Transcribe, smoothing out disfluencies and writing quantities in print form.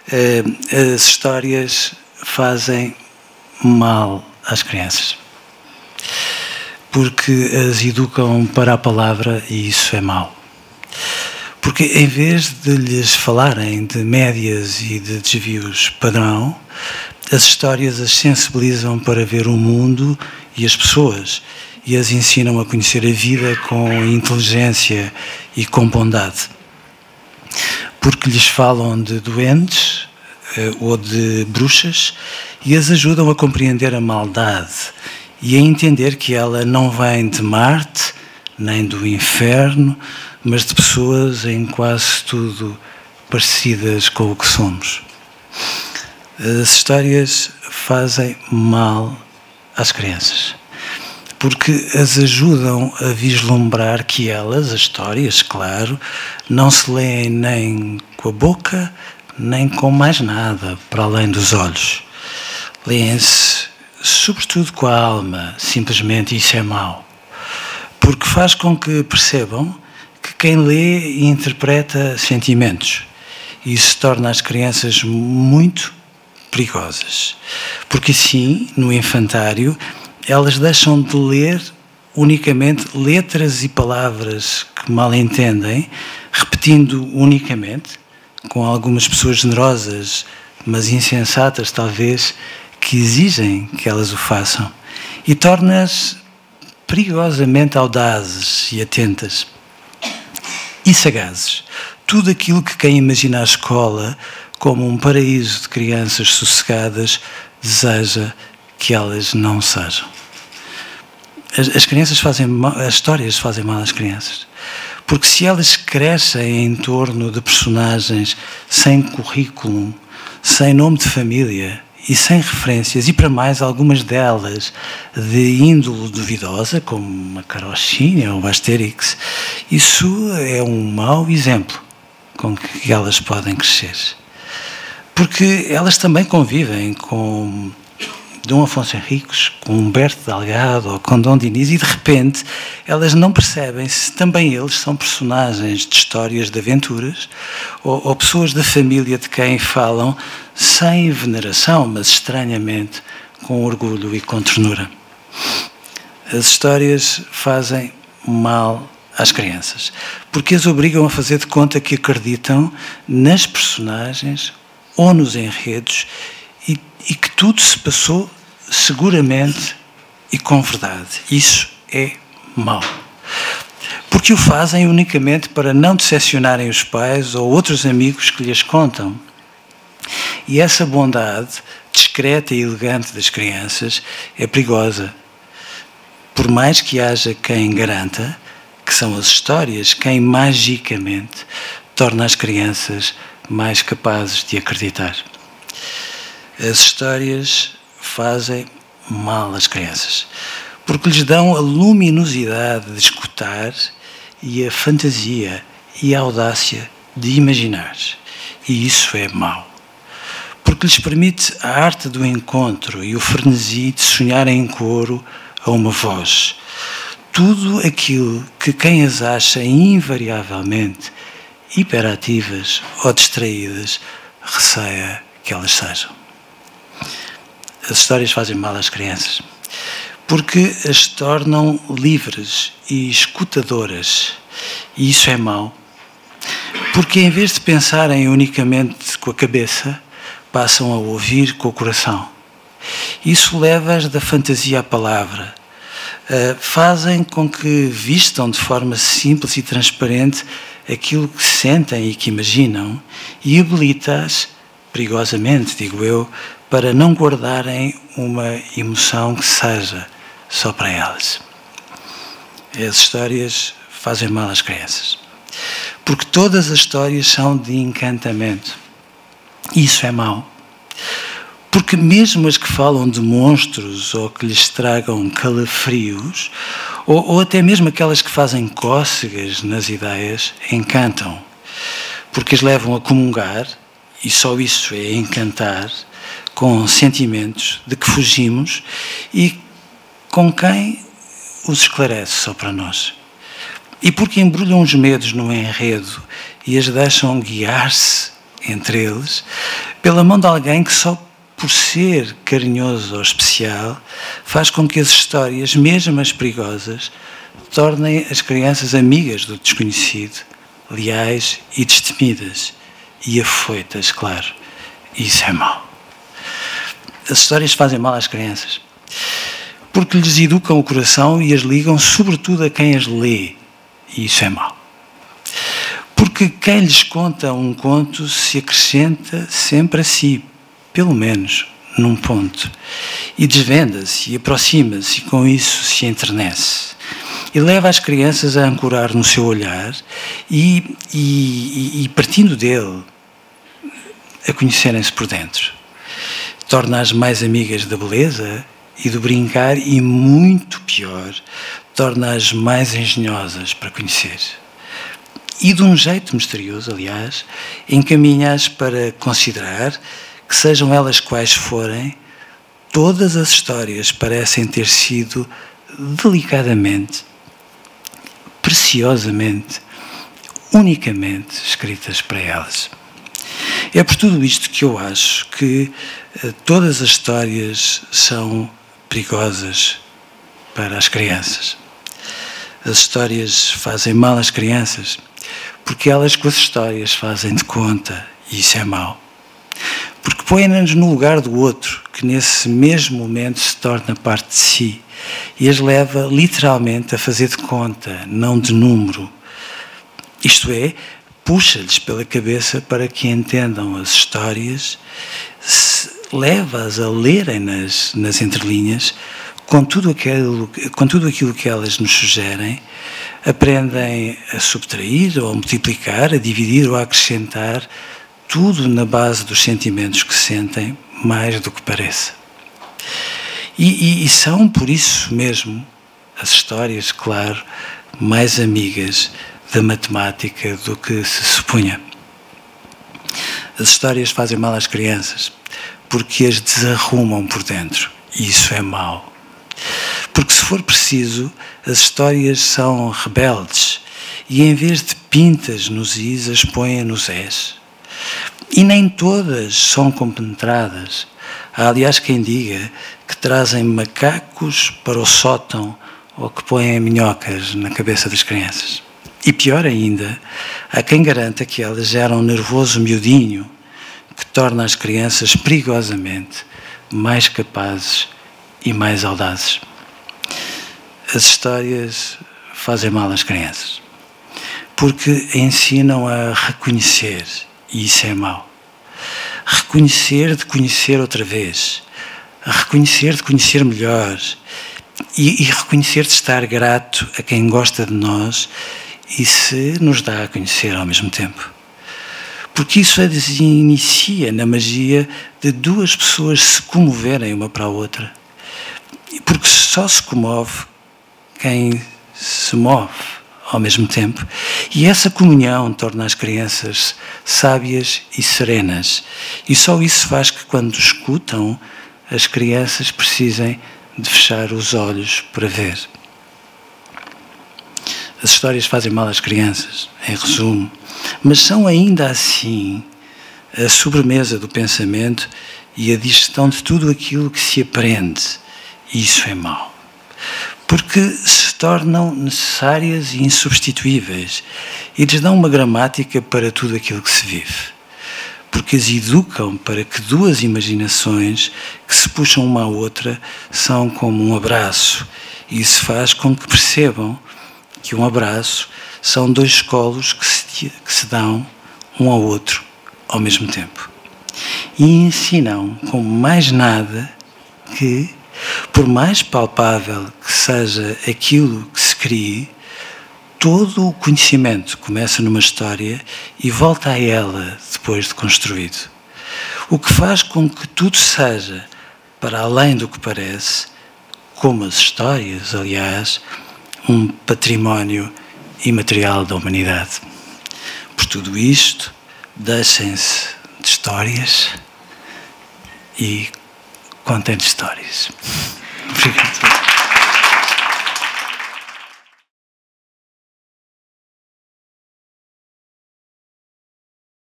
As histórias fazem mal às crianças, porque as educam para a palavra e isso é mau. Porque em vez de lhes falarem de médias e de desvios padrão, as histórias as sensibilizam para ver o mundo e as pessoas e as ensinam a conhecer a vida com inteligência e com bondade. Porque lhes falam de doentes ou de bruxas e as ajudam a compreender a maldade e a entender que ela não vem de Marte, nem do inferno, mas de pessoas em quase tudo parecidas com o que somos. As histórias fazem mal às crianças, porque as ajudam a vislumbrar que elas, as histórias, claro, não se leem nem com a boca, nem com mais nada, para além dos olhos. Leem-se, sobretudo, com a alma, simplesmente, isso é mau. Porque faz com que percebam que quem lê e interpreta sentimentos. E isso torna as crianças muito perigosas. Porque assim, no infantário, elas deixam de ler unicamente letras e palavras que mal entendem, repetindo unicamente, com algumas pessoas generosas, mas insensatas talvez, que exigem que elas o façam. E torna-as perigosamente audazes e atentas. E sagazes. Tudo aquilo que quem imagina a escola como um paraíso de crianças sossegadas deseja que elas não sejam. As crianças fazem mal, as histórias fazem mal às crianças. Porque se elas crescem em torno de personagens sem currículo, sem nome de família e sem referências, e para mais algumas delas de índole duvidosa, como a Carochinha ou a Asterix, isso é um mau exemplo com que elas podem crescer. Porque elas também convivem com Dom Afonso Henriques, com Humberto Delgado ou com Dom Dinis e de repente elas não percebem se também eles são personagens de histórias de aventuras ou pessoas da família de quem falam sem veneração, mas estranhamente com orgulho e com ternura. As histórias fazem mal às crianças, porque as obrigam a fazer de conta que acreditam nas personagens ou nos enredos e que tudo se passou seguramente e com verdade. Isso é mau. Porque o fazem unicamente para não decepcionarem os pais ou outros amigos que lhes contam. E essa bondade discreta e elegante das crianças é perigosa. Por mais que haja quem garanta que são as histórias quem magicamente torna as crianças mais capazes de acreditar. As histórias fazem mal às crianças, porque lhes dão a luminosidade de escutar e a fantasia e a audácia de imaginar. E isso é mau. Porque lhes permite a arte do encontro e o frenesi de sonhar em coro a uma voz. Tudo aquilo que quem as acha invariavelmente hiperativas ou distraídas receia que elas sejam. As histórias fazem mal às crianças porque as tornam livres e escutadoras. E isso é mau. Porque em vez de pensarem unicamente com a cabeça, passam a ouvir com o coração. Isso leva-as da fantasia à palavra. Fazem com que vistam de forma simples e transparente aquilo que sentem e que imaginam e habilita-as, perigosamente, digo eu, para não guardarem uma emoção que seja só para elas. As histórias fazem mal às crianças. Porque todas as histórias são de encantamento. Isso é mau. Porque mesmo as que falam de monstros ou que lhes tragam calafrios, ou até mesmo aquelas que fazem cócegas nas ideias, encantam. Porque as levam a comungar, e só isso é encantar, com sentimentos de que fugimos e com quem os esclarece só para nós. E porque embrulham os medos no enredo e as deixam guiar-se entre eles, pela mão de alguém que só por ser carinhoso ou especial faz com que as histórias, mesmo as perigosas, tornem as crianças amigas do desconhecido, leais e destemidas, e afoitas, claro. Isso é mau. As histórias fazem mal às crianças, porque lhes educam o coração e as ligam sobretudo a quem as lê, e isso é mau. Porque quem lhes conta um conto se acrescenta sempre a si, pelo menos num ponto, e desvenda-se e aproxima-se e com isso se enternece. E leva as crianças a ancorar no seu olhar e partindo dele, a conhecerem-se por dentro. Torna-as mais amigas da beleza e do brincar e, muito pior, torna-as mais engenhosas para conhecer. E, de um jeito misterioso, aliás, encaminha-as para considerar que, sejam elas quais forem, todas as histórias parecem ter sido delicadamente, preciosamente, unicamente escritas para elas. É por tudo isto que eu acho que todas as histórias são perigosas para as crianças. As histórias fazem mal às crianças porque elas com as histórias fazem de conta, e isso é mau. Porque põem-nos no lugar do outro, que nesse mesmo momento se torna parte de si, e as leva literalmente a fazer de conta, não de número. Isto é, puxa-lhes pela cabeça para que entendam as histórias, leva-as a lerem nas entrelinhas, com tudo aquilo que elas nos sugerem, aprendem a subtrair ou a multiplicar, a dividir ou a acrescentar, tudo na base dos sentimentos que sentem, mais do que pareça. E são, por isso mesmo, as histórias, claro, mais amigas da matemática do que se supunha. As histórias fazem mal às crianças porque as desarrumam por dentro, e isso é mau. Porque, se for preciso, as histórias são rebeldes e, em vez de pintas nos is, as põem nos es. E nem todas são compenetradas. Há, aliás, quem diga que trazem macacos para o sótão ou que põem minhocas na cabeça das crianças. E pior ainda, há quem garanta que elas geram um nervoso miudinho que torna as crianças perigosamente mais capazes e mais audazes. As histórias fazem mal às crianças porque ensinam a reconhecer, e isso é mau. Reconhecer de conhecer outra vez, reconhecer de conhecer melhor e reconhecer de estar grato a quem gosta de nós e se nos dá a conhecer ao mesmo tempo. Porque isso as inicia na magia de duas pessoas se comoverem uma para a outra. Porque só se comove quem se move ao mesmo tempo. E essa comunhão torna as crianças sábias e serenas. E só isso faz que, quando escutam, as crianças precisem de fechar os olhos para ver. As histórias fazem mal às crianças, em resumo, mas são ainda assim a sobremesa do pensamento e a digestão de tudo aquilo que se aprende. E isso é mau. Porque se tornam necessárias e insubstituíveis e lhes dão uma gramática para tudo aquilo que se vive. Porque as educam para que duas imaginações que se puxam uma à outra são como um abraço, e isso faz com que percebam que um abraço são dois colos que se dão um ao outro ao mesmo tempo. E ensinam como mais nada que, por mais palpável que seja aquilo que se crie, todo o conhecimento começa numa história e volta a ela depois de construído. O que faz com que tudo seja, para além do que parece, como as histórias, aliás, um património imaterial da humanidade. Por tudo isto, deixem-se de histórias e contem histórias. Obrigado.